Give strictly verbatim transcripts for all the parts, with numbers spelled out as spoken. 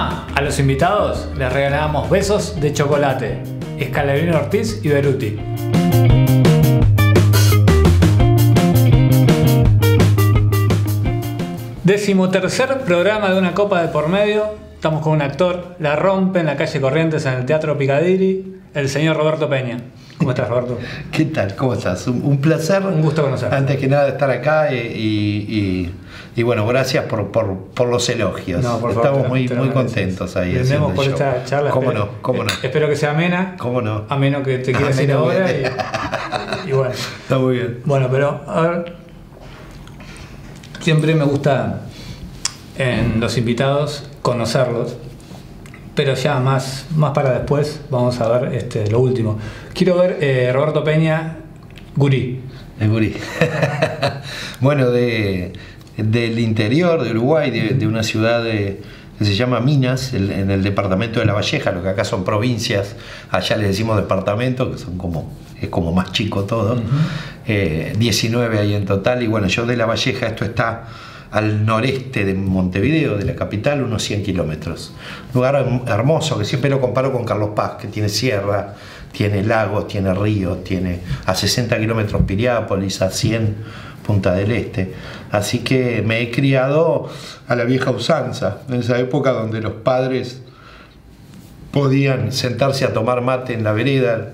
programa, a los invitados les regalábamos besos de chocolate. Scalabrini, Ortiz y Beruti. Decimotercer programa de Una Copa de por medio. Estamos con un actor, la rompe en la calle Corrientes en el Teatro Picadilly, el señor Roberto Peña. ¿Cómo estás, Roberto? ¿Qué tal? ¿Cómo estás? Un, un placer. Un gusto conocerte. Antes que nada estar acá y, y, y bueno, gracias por, por, por los elogios. No, por Estamos favor, muy, te lo muy mereces. contentos ahí. Brindemos por esta charla. ¿Cómo espero, no? ¿Cómo no? Espero que sea amena. ¿Cómo no? Ameno que te quieres ir ahora. Y, y bueno. Está muy bien. Bueno, pero a ver, siempre me gusta en los invitados conocerlos, pero ya más, más para después vamos a ver este, lo último. Quiero ver eh, Roberto Peña, gurí. El gurí. Bueno, de, del interior de Uruguay, de, de una ciudad de, que se llama Minas, el, en el departamento de La Valleja, lo que acá son provincias, allá les decimos departamento, que son como, es como más chico todo. Uh-huh. eh, diecinueve hay en total, y bueno, yo de La Valleja, esto está al noreste de Montevideo, de la capital, unos cien kilómetros. Lugar hermoso, que siempre lo comparo con Carlos Paz, que tiene sierra, tiene lagos, tiene ríos, tiene a sesenta kilómetros Piriápolis, a cien Punta del Este. Así que me he criado a la vieja usanza, en esa época donde los padres podían sentarse a tomar mate en la vereda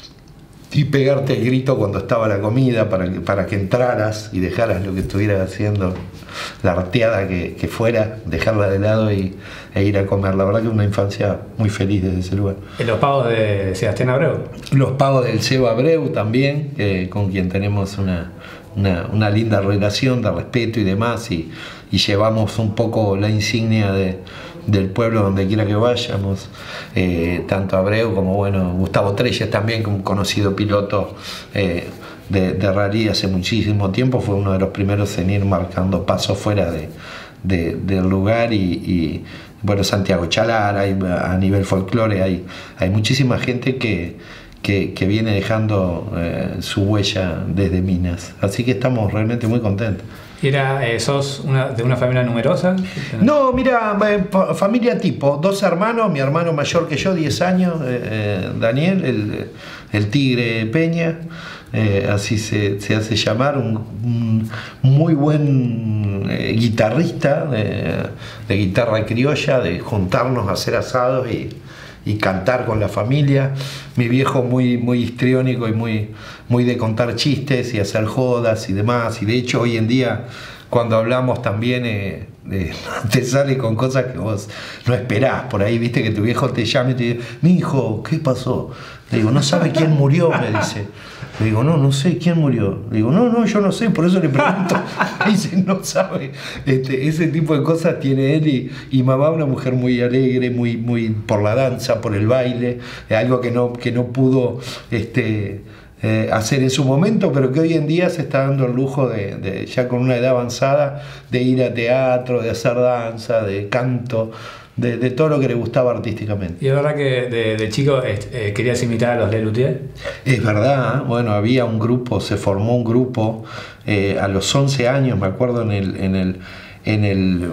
y pegarte el grito cuando estaba la comida para que, para que entraras y dejaras lo que estuvieras haciendo, la arteada que, que fuera, dejarla de lado y, e ir a comer. La verdad que una infancia muy feliz desde ese lugar. ¿En los pagos de Sebastián Abreu? Los pagos del Seba Abreu también, eh, con quien tenemos una, una, una linda relación de respeto y demás, y, y llevamos un poco la insignia de del pueblo donde quiera que vayamos, eh, tanto Abreu como bueno Gustavo Trelles también, un conocido piloto eh, de, de rally hace muchísimo tiempo, fue uno de los primeros en ir marcando pasos fuera de, de, del lugar, y, y bueno, Santiago Chalar, hay, a nivel folclore hay, hay muchísima gente que, que, que viene dejando eh, su huella desde Minas, así que estamos realmente muy contentos. ¿Era, eh, sos una, de una familia numerosa? No, mira, eh, familia tipo, dos hermanos, mi hermano mayor que yo, diez años, eh, eh, Daniel, el, el Tigre Peña, eh, así se, se hace llamar, un, un muy buen eh, guitarrista de, de guitarra criolla, de juntarnos a hacer asados y, y cantar con la familia. Mi viejo muy, muy histriónico y muy, muy de contar chistes y hacer jodas y demás, y de hecho hoy en día cuando hablamos también eh, eh, te sale con cosas que vos no esperás. Por ahí viste que tu viejo te llama y te dice: mi hijo, ¿qué pasó? Le digo: no sabe quién murió, me dice. Le digo: no, no sé quién murió. Le digo: no, no, yo no sé, por eso le pregunto. Me dice: no sabe. Este, ese tipo de cosas tiene él, y, y mamá, una mujer muy alegre, muy, muy por la danza, por el baile, algo que no, que no pudo este, eh, hacer en su momento, pero que hoy en día se está dando el lujo de, de, ya con una edad avanzada, de ir a teatro, de hacer danza, de canto, De, de todo lo que le gustaba artísticamente. ¿Y es verdad que de, de chico eh, querías imitar a los Lelutier? Es verdad, bueno, había un grupo, se formó un grupo eh, a los once años, me acuerdo, en el, en el, en el,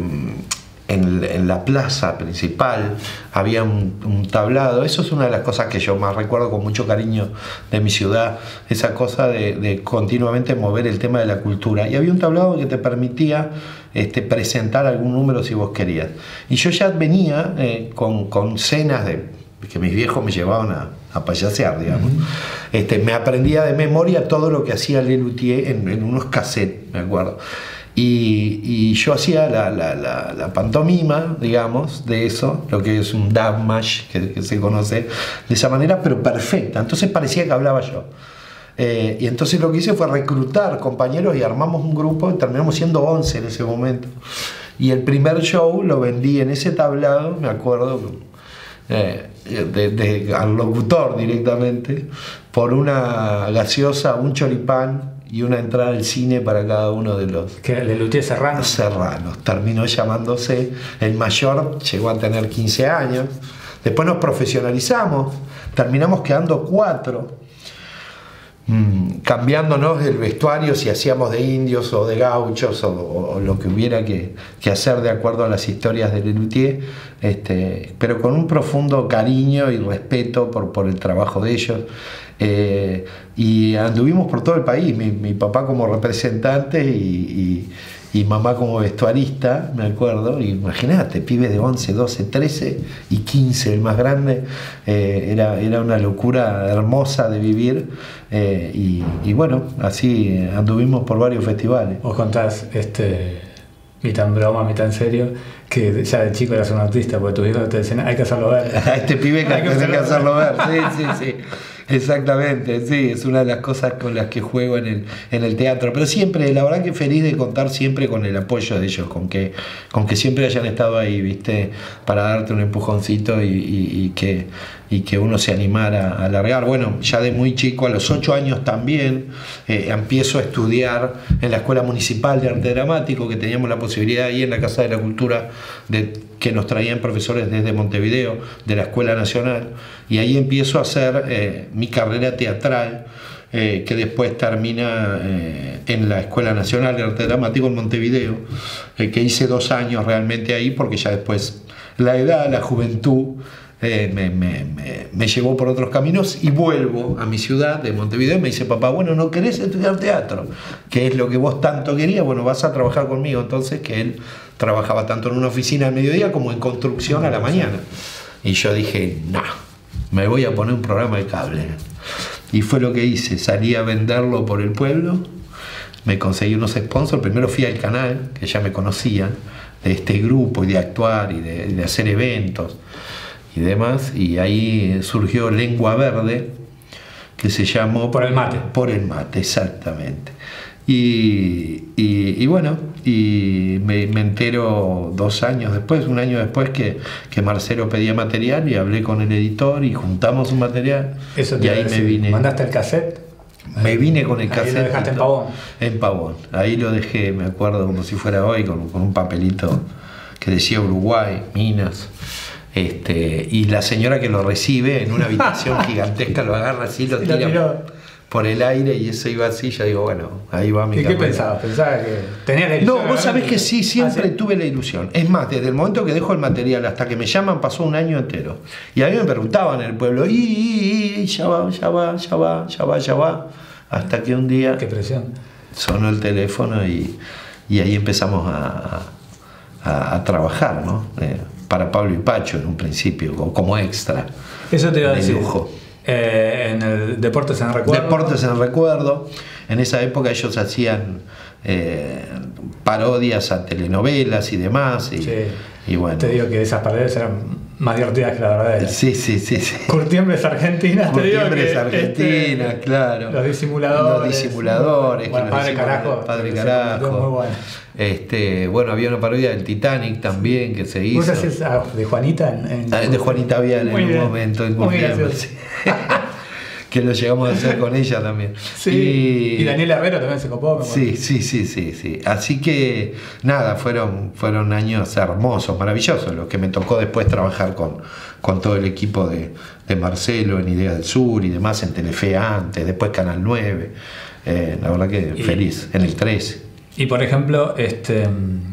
en, en la plaza principal había un, un tablado. Eso es una de las cosas que yo más recuerdo con mucho cariño de mi ciudad, esa cosa de, de continuamente mover el tema de la cultura, y había un tablado que te permitía Este, presentar algún número si vos querías. Y yo ya venía eh, con, con cenas de que mis viejos me llevaban a, a payasear, digamos. Uh-huh. este, me aprendía de memoria todo lo que hacía Lelutier en, en unos cassettes, me acuerdo. Y, y yo hacía la, la, la, la pantomima, digamos, de eso, lo que es un dub mash, que, que se conoce de esa manera, pero perfecta. Entonces parecía que hablaba yo. Eh, y entonces lo que hice fue reclutar compañeros y armamos un grupo, y terminamos siendo once en ese momento. Y el primer show lo vendí en ese tablado, me acuerdo, eh, de, de, al locutor directamente, por una gaseosa, un choripán y una entrada al cine para cada uno de los... ¿Qué? ¿Lelutier Serrano? Serranos. Terminó llamándose. El mayor llegó a tener quince años. Después nos profesionalizamos, terminamos quedando cuatro. cambiándonos el vestuario, si hacíamos de indios o de gauchos o, o lo que hubiera que, que hacer de acuerdo a las historias de Lelutier, este, pero con un profundo cariño y respeto por, por el trabajo de ellos. Eh, y anduvimos por todo el país, mi, mi papá como representante y, y, y mamá como vestuarista, me acuerdo. Imagínate, pibes de once, doce, trece y quince, el más grande. Eh, era, era una locura hermosa de vivir. Eh, y, y bueno, así anduvimos por varios festivales. Vos contás, este, mitad en broma, mitad en serio, que ya de chico eras un artista, porque tus hijos te decían, hay que hacerlo ver. A este pibe que hay que hacerlo, que hacerlo ver, sí, sí, sí. Exactamente, sí, es una de las cosas con las que juego en el, en el teatro, pero siempre, la verdad que feliz de contar siempre con el apoyo de ellos, con que, con que siempre hayan estado ahí, viste, para darte un empujoncito y, y, y, que, y que uno se animara a alargar. Bueno, ya de muy chico, a los ocho años también, eh, empiezo a estudiar en la Escuela Municipal de Arte Dramático, que teníamos la posibilidad ahí en la Casa de la Cultura de que nos traían profesores desde Montevideo, de la Escuela Nacional, y ahí empiezo a hacer eh, mi carrera teatral, eh, que después termina eh, en la Escuela Nacional de Arte Dramático en Montevideo, eh, que hice dos años realmente ahí, porque ya después la edad, la juventud, eh, me, me, me, me llevó por otros caminos, y vuelvo a mi ciudad de Montevideo y me dice papá, bueno, ¿no querés estudiar teatro? ¿Qué es lo que vos tanto querías? Bueno, vas a trabajar conmigo. Entonces, que él trabajaba tanto en una oficina al mediodía como en construcción a la mañana. Y yo dije, no, me voy a poner un programa de cable. Y fue lo que hice, salí a venderlo por el pueblo, me conseguí unos sponsors. Primero fui al canal, que ya me conocían, de este grupo y de actuar y de, de hacer eventos y demás, y ahí surgió Lengua Verde, que se llamó... Por el mate. Por el mate, exactamente. Y, y, y bueno, y me, me entero dos años después, un año después, que, que Marcelo pedía material, y hablé con el editor y juntamos un material. Eso te y ahí me vine. ¿Mandaste el cassette? Me vine con el cassette. Ahí lo dejaste en Pavón. En Pavón. Ahí lo dejé, me acuerdo, como si fuera hoy, con, con un papelito que decía Uruguay, Minas. Este, y la señora que lo recibe en una habitación gigantesca lo agarra así, lo tira lo por el aire, y eso iba así. Yo digo, bueno, ahí va mi ¿Y carrera. qué pensabas? ¿Pensabas que tenías la ilusión? No, vos sabés que sí, siempre ¿Ah, sí? tuve la ilusión. Es más, desde el momento que dejo el material hasta que me llaman pasó un año entero. Y a mí me preguntaban en el pueblo, y, y, y ya va, ya va, ya va, ya va, ya va. Hasta que un día... Qué presión. Sonó el teléfono y, y ahí empezamos a, a, a trabajar, ¿no? Eh, para Pablo y Pacho en un principio, como extra. Eso te iba a decir. Lujo. Eh, en el Deportes en el Recuerdo. Deportes en el Recuerdo. En esa época ellos hacían eh, parodias a telenovelas y demás. Y, sí. y bueno. Te digo que esas parodias eran más divertidas que la verdadera. Sí, sí, sí, sí. Curtiembres Argentinas, te digo que... Curtiembres Argentinas, este, claro. Los disimuladores. Los disimuladores. Bueno, que Padre los Carajo. Padre Carajo. Muy bueno. Este, bueno, había una parodia del Titanic también que se hizo. ¿Vos hacés ah, de Juanita? En, en... De Juanita Vial en un momento. En muy gracioso. Que lo llegamos a hacer con ella también. Sí, y, y Daniel Herrero también se copó. Sí, sí, sí, sí, sí. Así que nada, fueron, fueron años hermosos, maravillosos, los que me tocó después trabajar con, con todo el equipo de, de Marcelo en Idea del Sur y demás, en Telefe antes, después Canal nueve. Eh, la verdad que y, feliz, en el trece. Y por ejemplo, este,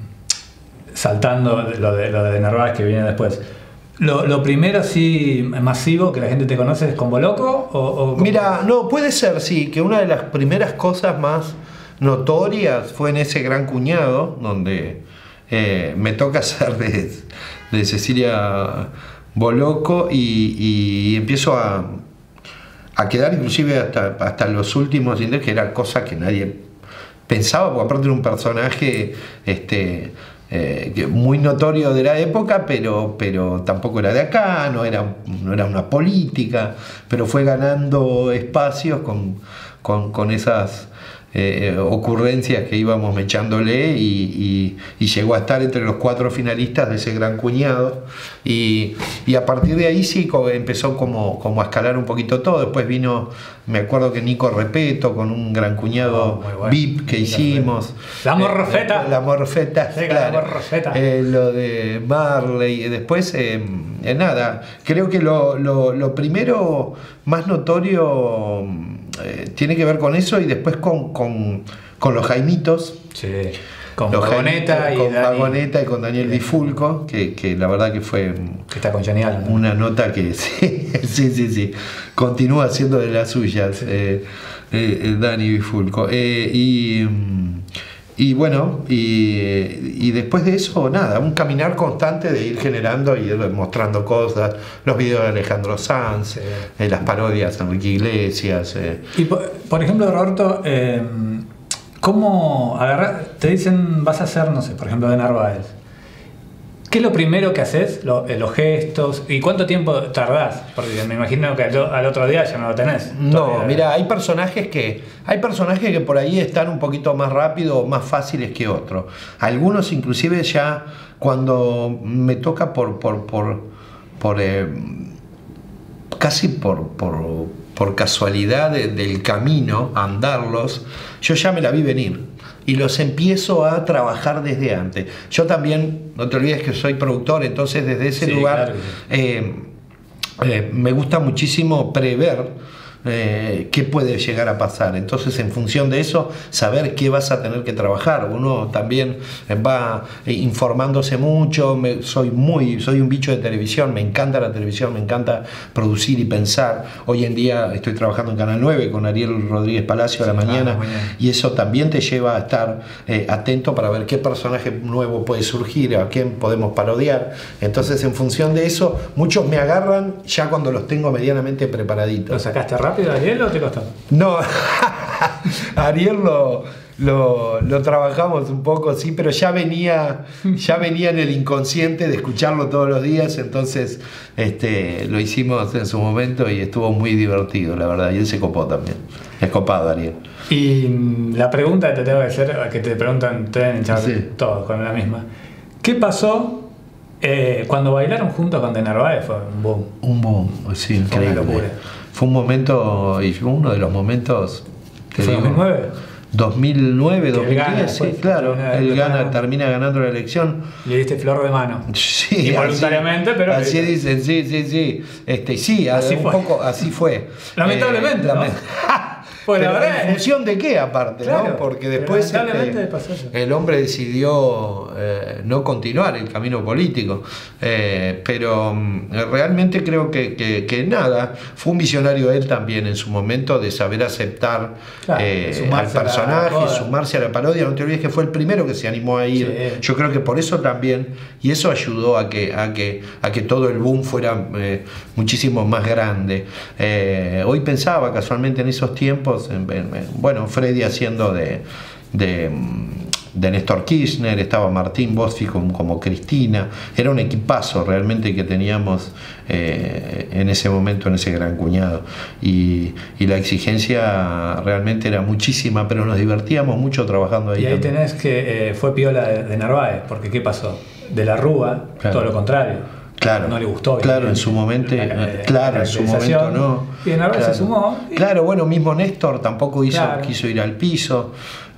saltando lo de, lo de Narváez que viene después. Lo, lo primero así masivo que la gente te conoce es Combo Loco o, o mira, no, puede ser, sí, que una de las primeras cosas más notorias fue en ese Gran Cuñado, donde eh, me toca ser de, de Cecilia Boloco y, y empiezo a, a quedar inclusive hasta, hasta los últimos, que era cosa que nadie pensaba, porque aparte era un personaje este Eh, muy notorio de la época, pero, pero tampoco era de acá, no era, no era una política, pero fue ganando espacios con, con, con esas eh, ocurrencias que íbamos mechándole y, y, y llegó a estar entre los cuatro finalistas de ese Gran Cuñado y, y a partir de ahí sí empezó como, como a escalar un poquito todo. Después vino, me acuerdo que Nico Repeto con un Gran Cuñado oh, bueno. V I P que hicimos. La Morrofeta. Eh, la Morrofeta, sí, claro. La Morrofeta. Eh, lo de Marley. Y después, eh, eh, nada, creo que lo, lo, lo primero más notorio eh, tiene que ver con eso y después con, con, con los Jaimitos. Sí. Con Vagoneta y, con Dani, Vagoneta y con Daniel Bifulco, que, que la verdad que fue que está con Johnny Allen, ¿no? Una nota que sí, sí, sí, sí, continúa haciendo de las suyas, sí. eh, eh, Dani Bifulco. Eh, y, y bueno, y, y después de eso, nada, un caminar constante de ir generando y ir mostrando cosas, los videos de Alejandro Sanz, sí. eh, las parodias de Enrique Iglesias. Eh. Y por, por ejemplo, Roberto, eh, ¿cómo agarrar? Te dicen, vas a hacer, no sé, por ejemplo, de Narváez. ¿Qué es lo primero que haces? Lo, los gestos. ¿Y cuánto tiempo tardás? Porque me imagino que al, al otro día ya no lo tenés. No, mira, hay personajes que hay personajes que por ahí están un poquito más rápido o más fáciles que otros. Algunos inclusive ya cuando me toca por por por, por eh, casi por, por, por casualidad de, del camino, andarlos, yo ya me la vi venir y los empiezo a trabajar desde antes. Yo también, no te olvides que soy productor, entonces desde ese sí, lugar claro. eh, eh, me gusta muchísimo prever Eh, qué puede llegar a pasar. Entonces, en función de eso, saber qué vas a tener que trabajar. Uno también va informándose mucho. Me, soy muy, soy un bicho de televisión. Me encanta la televisión, me encanta producir y pensar. Hoy en día estoy trabajando en Canal nueve con Ariel Rodríguez Palacio a la sí, mañana, mañana, y eso también te lleva a estar eh, atento para ver qué personaje nuevo puede surgir, a quién podemos parodiar. Entonces, en función de eso, muchos me agarran ya cuando los tengo medianamente preparaditos. ¿Lo sacaste rápido, Ariel, o te costó? No, Ariel lo, lo, lo trabajamos un poco, sí, pero ya venía, ya venía en el inconsciente de escucharlo todos los días, entonces este, lo hicimos en su momento y estuvo muy divertido, la verdad, y él se copó también. Es copado, Ariel. Y la pregunta que te tengo que hacer, que te preguntan en chat, sí. todos con la misma. ¿Qué pasó eh, cuando bailaron juntos con De Narváez? Fue un boom. Un boom, sí, increíble. Fue una locura. Fue un momento, y fue uno de los momentos... ¿Fue dos mil nueve? dos mil nueve, dos mil diez, gana, sí, claro. Él gana, termina ganando la elección. Le diste flor de mano. Sí, involuntariamente, así, pero... Así dicen, sí, sí, sí. Este, sí, así un fue. poco así fue. Lamentablemente, eh, ¿no? Lament Pues la verdad, en función de qué aparte, claro, ¿no? Porque después este, el hombre decidió eh, no continuar el camino político, eh, pero eh, realmente creo que, que, que nada, fue un visionario él también en su momento de saber aceptar claro, eh, al personaje, sumarse a la parodia. No te olvides que fue el primero que se animó a ir. Sí. Yo creo que por eso también, y eso ayudó a que, a que, a que todo el boom fuera eh, muchísimo más grande. Eh, hoy pensaba casualmente en esos tiempos, bueno, Freddy haciendo de, de, de Néstor Kirchner, estaba Martín Bosfi como, como Cristina, era un equipazo realmente que teníamos eh, en ese momento, en ese gran cuñado, y, y la exigencia realmente era muchísima, pero nos divertíamos mucho trabajando ahí. Y ahí también. Tenés que eh, fue piola de, de Narváez, porque ¿qué pasó? De la Rúa, claro. Todo lo contrario. Claro, no le gustó. Claro, en su momento, la, claro, en su momento no. Y en Narváez claro. se sumó. Y... Claro, bueno, mismo Néstor tampoco hizo, claro. quiso ir al piso.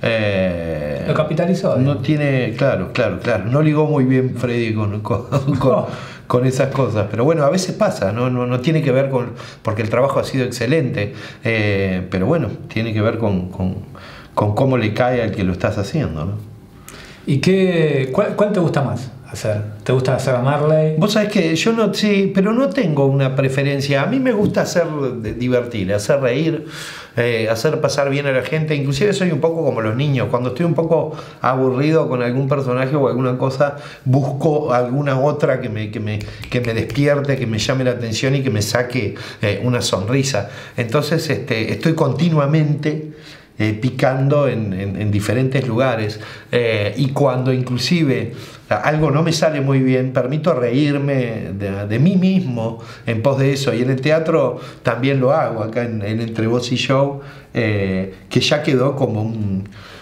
Eh, lo capitalizó. No ¿eh? tiene, claro, claro, claro. No ligó muy bien Freddy con, con, con, oh. con esas cosas. Pero bueno, a veces pasa, ¿no? No, no tiene que ver con. Porque el trabajo ha sido excelente. Eh, pero bueno, tiene que ver con, con, con cómo le cae al que lo estás haciendo, ¿no? ¿Y qué, cuál, cuál te gusta más hacer? ¿Te gusta hacer a Marley? Vos sabés que yo no, sí, pero no tengo una preferencia. A mí me gusta hacer divertir, hacer reír, eh, hacer pasar bien a la gente. Inclusive soy un poco como los niños. Cuando estoy un poco aburrido con algún personaje o alguna cosa, busco alguna otra que me, que me, que me despierte, que me llame la atención y que me saque eh, una sonrisa. Entonces este, estoy continuamente... Eh, picando en, en, en diferentes lugares eh, y cuando inclusive algo no me sale muy bien, permito reírme de, de mí mismo en pos de eso, y en el teatro también lo hago, acá en, en Entre Vos y Show, eh, que ya quedó como un,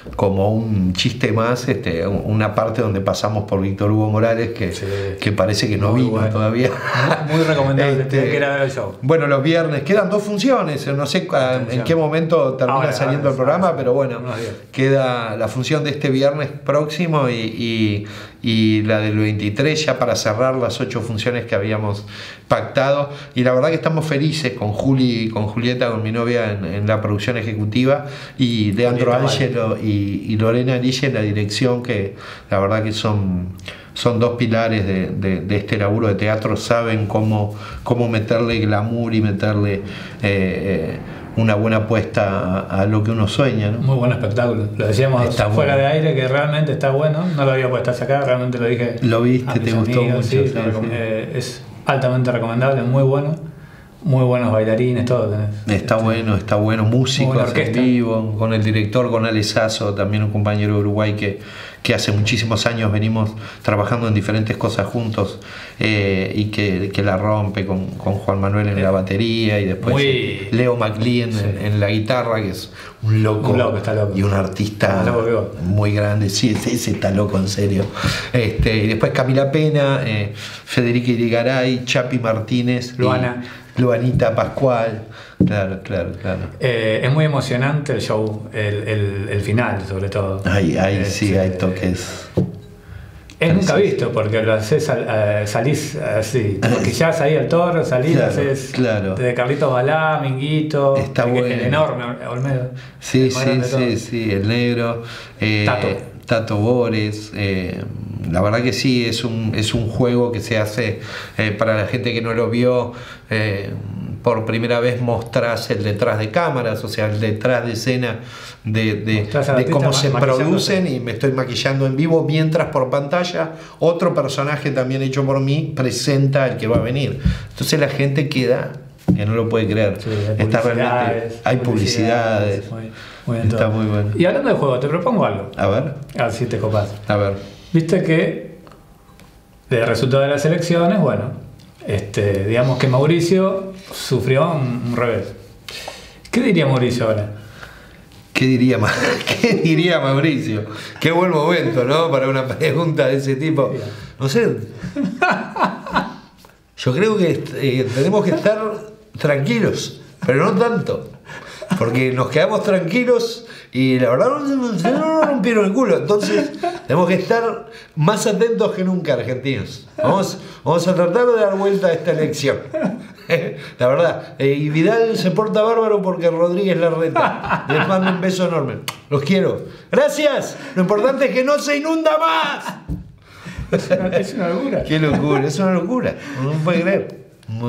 como un chiste más, este, una parte donde pasamos por Víctor Hugo Morales que, sí, que parece que no vino bueno. todavía. Muy, muy recomendable, este, que era ver el show. Bueno, los viernes quedan dos funciones, no sé en qué momento termina ahora, saliendo ahora, el programa, ahora, pero bueno, queda la función de este viernes próximo y, y, y la del veintitrés ya para cerrar las ocho funciones que habíamos pactado, y la verdad que estamos felices con Juli, con Julieta, con mi novia en, en la producción ejecutiva, y Leandro Ángelo y, y Lorena Lille en la dirección, que la verdad que son, son dos pilares de, de, de este laburo de teatro, saben cómo, cómo meterle glamour y meterle eh, eh, una buena apuesta a, a lo que uno sueña, ¿no? Muy buen espectáculo, lo decíamos está fuera bueno. de aire, que realmente está bueno, no lo había puesto acá, realmente lo dije. Lo viste, te gustó amigos, mucho. Sí, sí, sí. Eh, es altamente recomendable, muy bueno, muy buenos bailarines, todo tenés. Está este, bueno, está bueno, músicos en vivo, con el director, con Ale Sasso, también un compañero de Uruguay que, que hace muchísimos años venimos trabajando en diferentes cosas juntos, eh, y que, que la rompe con, con Juan Manuel en la batería, y después muy... Leo McLean sí. en, en la guitarra, que es un loco, un loco, está loco. Y un artista loco, muy grande, sí, ese, ese está loco en serio. Este, y después Camila Pena, eh, Federica Irigaray, Chapi Martínez, Luana. Luanita Pascual, claro, claro, claro. Eh, es muy emocionante el show, el, el, el final sobre todo. Ay, ay, eh, sí, eh, hay toques. Es nunca visto, porque lo haces, uh, salís así, maquillás ahí al toro, salís, claro, haces claro. de Carlitos Balá, Minguito, está el, bueno. el enorme Olmedo. Sí, el sí, sí, sí, el negro, eh, Tato. Tato Bores, eh, la verdad que sí, es un, es un juego que se hace eh, para la gente que no lo vio. Eh, por primera vez mostrás el detrás de cámaras, o sea, el detrás de escena de, de, de cómo se producen, y me estoy maquillando en vivo mientras por pantalla otro personaje también hecho por mí presenta el que va a venir. Entonces la gente queda que no lo puede creer. Sí, hay Está realmente, hay publicidades, publicidades muy, muy está muy bueno. Y hablando de juego, te propongo algo. A ver. A ver si te copas. A ver. Viste que de resultado de las elecciones, bueno, este, digamos que Mauricio sufrió un, un revés. ¿Qué diría Mauricio ahora? ¿Qué diría, ¿Qué diría Mauricio? Qué buen momento, ¿no? Para una pregunta de ese tipo. No sé. Yo creo que eh, tenemos que estar tranquilos, pero no tanto. Porque nos quedamos tranquilos y la verdad no nos rompieron el culo. Entonces tenemos que estar más atentos que nunca, argentinos. Vamos, vamos a tratar de dar vuelta a esta elección. La verdad. Eh, y Vidal se porta bárbaro porque Rodríguez la reta. Les mando un beso enorme. Los quiero. Gracias. Lo importante es que no se inunda más. Es una, es una locura. Qué locura. Es una locura. No se puede creer.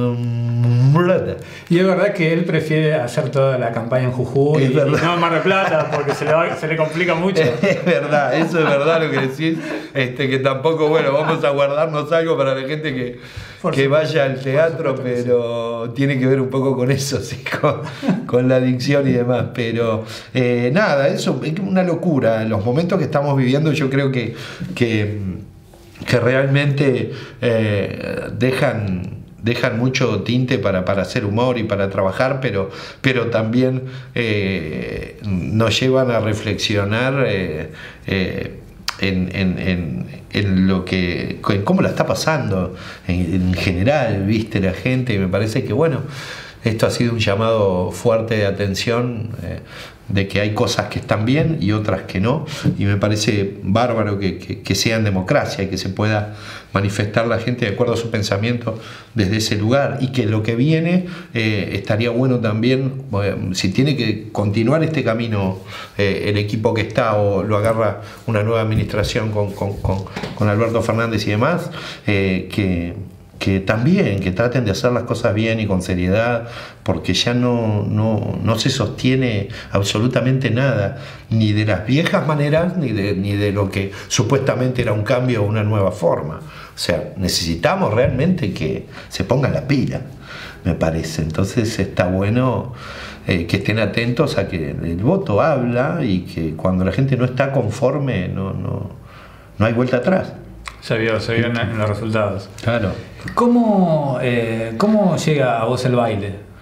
Y es verdad que él prefiere hacer toda la campaña en Jujuy y, y no en Mar del Plata porque se le, va, se le complica mucho. Es verdad, eso es verdad lo que decís, este, que tampoco, bueno, vamos a guardarnos algo para la gente que, que vaya al teatro, pero tiene que ver un poco con eso, sí, con, con la adicción y demás. Pero eh, nada, eso es una locura. Los momentos que estamos viviendo yo creo que, que, que realmente eh, dejan... dejan mucho tinte para, para hacer humor y para trabajar, pero, pero también eh, nos llevan a reflexionar eh, eh, en, en, en, en lo que, en cómo la está pasando en, en general, viste, la gente, y me parece que bueno, esto ha sido un llamado fuerte de atención, eh, de que hay cosas que están bien y otras que no, y me parece bárbaro que, que, que sea en democracia y que se pueda manifestar la gente de acuerdo a su pensamiento desde ese lugar, y que lo que viene eh, estaría bueno también, eh, si tiene que continuar este camino eh, el equipo que está, o lo agarra una nueva administración con, con, con, con Alberto Fernández y demás, eh, que que también, que traten de hacer las cosas bien y con seriedad, porque ya no, no, no se sostiene absolutamente nada, ni de las viejas maneras, ni de, ni de lo que supuestamente era un cambio o una nueva forma. O sea, necesitamos realmente que se pongan la pila, me parece. Entonces está bueno eh, que estén atentos a que el voto habla, y que cuando la gente no está conforme, no, no, no hay vuelta atrás. Se vio, se vio en, en los resultados. Claro. ¿Cómo, eh, ¿Cómo llega a vos el baile?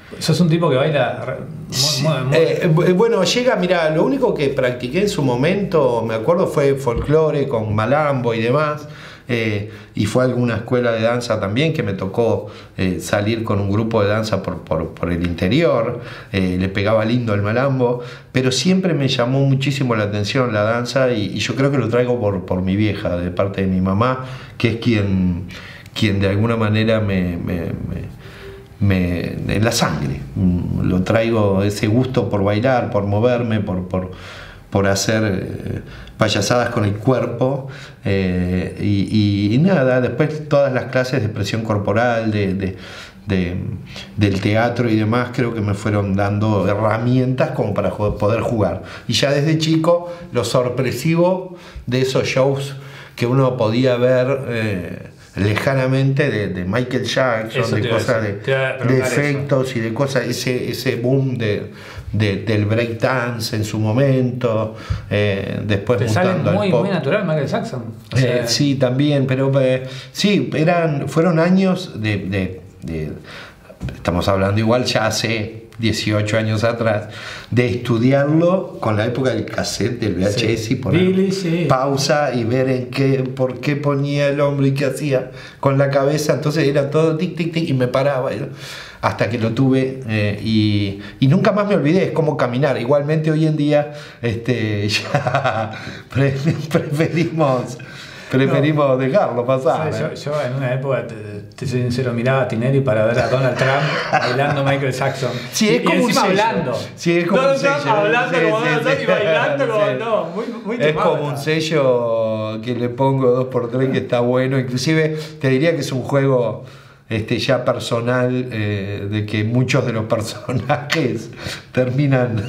Sos un tipo que baila muy, muy, muy... Eh, bueno, llega, mira, lo único que practiqué en su momento, me acuerdo, fue folclore con malambo y demás. Eh, y fue a alguna escuela de danza también que me tocó eh, salir con un grupo de danza por, por, por el interior. Eh, le pegaba lindo el malambo, pero siempre me llamó muchísimo la atención la danza y, y yo creo que lo traigo por, por mi vieja, de parte de mi mamá, que es quien, quien de alguna manera me, me, me, me en la sangre lo traigo, ese gusto por bailar, por moverme, por, por, por hacer eh, payasadas con el cuerpo. Eh, y, y nada, después todas las clases de expresión corporal, de, de, de, del teatro y demás, creo que me fueron dando herramientas como para poder jugar. Y ya desde chico, lo sorpresivo de esos shows que uno podía ver eh, lejanamente de, de Michael Jackson, eso de cosas de, de efectos eso. Y de cosas, ese, ese boom de, de, del breakdance en su momento, eh, después te mutando sale muy, al pop. Muy natural Michael Jackson. O sea, eh, sí, también, pero eh, sí, eran, fueron años de, de, de, estamos hablando igual ya hace dieciocho años atrás, de estudiarlo con la época del cassette, del V H S, sí. Y poner Billy, sí. pausa y ver en qué, por qué ponía el hombro y qué hacía con la cabeza. Entonces era todo tic, tic, tic y me paraba, ¿no? Hasta que lo tuve eh, y, y nunca más me olvidé, es como caminar. Igualmente hoy en día este, ya pre preferimos... Preferimos no. dejarlo pasar. Sí, ¿eh? yo, yo en una época, te, te soy sincero, miraba a Tinelli para ver a Donald Trump bailando Michael Jackson. Sí, es y, como y encima un sello. hablando. Sí, es como Donald un sello. Trump hablando sí, como sí, Donald Trump sí, y bailando sí. como... No, muy, muy es quemado, como un sello que le pongo dos por tres que está bueno. Inclusive te diría que es un juego... Este, ya personal, eh, de que muchos de los personajes terminan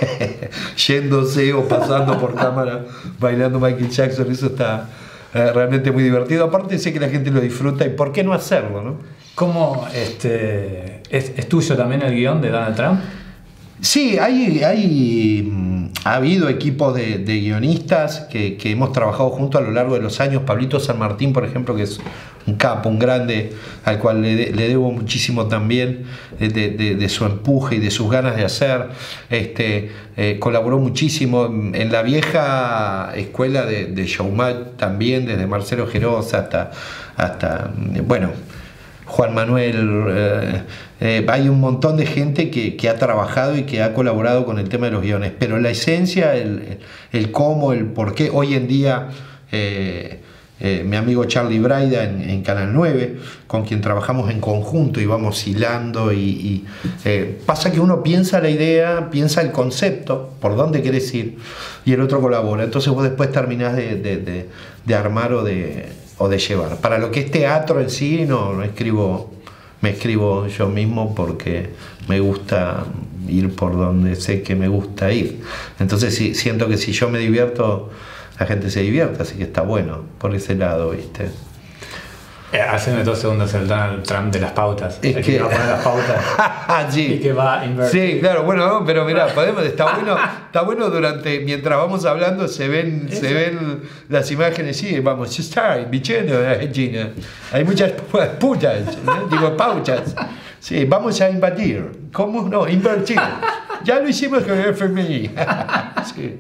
yéndose o pasando por cámara bailando Michael Jackson. Eso está eh, realmente muy divertido. Aparte sé que la gente lo disfruta y por qué no hacerlo, ¿no? ¿Cómo este, es, es tuyo también el guión de Donald Trump? Sí, hay, hay, ha habido equipos de, de guionistas que, que hemos trabajado juntos a lo largo de los años. Pablito San Martín, por ejemplo, que es un capo, un grande, al cual le, de, le debo muchísimo también de, de, de su empuje y de sus ganas de hacer. Este, eh, colaboró muchísimo en la vieja escuela de, de Showmatch también, desde Marcelo Gerosa hasta, hasta bueno, Juan Manuel. Eh, eh, hay un montón de gente que, que ha trabajado y que ha colaborado con el tema de los guiones, pero la esencia, el, el cómo, el por qué, hoy en día... Eh, Eh, mi amigo Charlie Braida en, en Canal nueve, con quien trabajamos en conjunto y vamos hilando y, y eh, pasa que uno piensa la idea, piensa el concepto, por dónde querés ir, y el otro colabora. Entonces vos después terminás de, de, de, de armar o de, o de llevar. Para lo que es teatro en sí, no, no escribo, me escribo yo mismo porque me gusta ir por donde sé que me gusta ir. Entonces sí, siento que si yo me divierto, la gente se divierte, así que está bueno por ese lado, ¿viste? Eh, haceme dos segundos el Donald Trump de las pautas. Es el que, que va a poner las pautas sí. y que va a invertir. Sí, claro, bueno, pero mirá, podemos, está bueno, está bueno durante, mientras vamos hablando se ven, se ven las imágenes, sí, vamos, está diciendo Argentina. Hay muchas putas, ¿no? Digo, pautas. Sí, vamos a invadir. ¿Cómo no? Invertir. Ya lo hicimos con el F M I. Sí.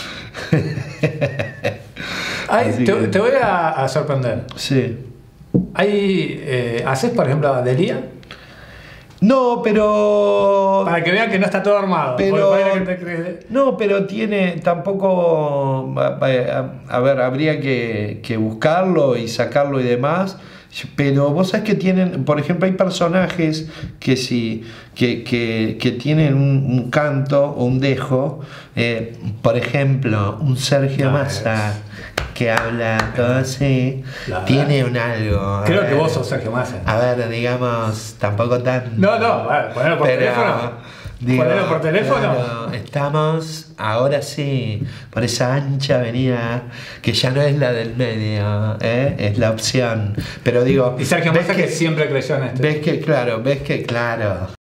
Ay, te, te voy a, a sorprender. Sí. Hay, eh, ¿haces, por ejemplo, Delia? No, pero... Para que vean que no está todo armado. Pero, no, pero tiene tampoco... A, a, a ver, habría que, que buscarlo y sacarlo y demás. Pero vos sabés que tienen, por ejemplo, hay personajes que sí, que, que, que tienen un, un canto o un dejo, eh, por ejemplo, un Sergio Massa que habla todo así, tiene un algo. Creo ver, que vos sos Sergio Massa. A ver, digamos, tampoco tan... No, no, a ver, ponelo por pero, teléfono. Digo, ¿Ponelo por teléfono? Claro, estamos ahora sí por esa ancha avenida que ya no es la del medio, ¿eh? Es la opción. Pero digo, y Sergio Massa que, que siempre creyó en esto. Ves que, claro, ves que, claro.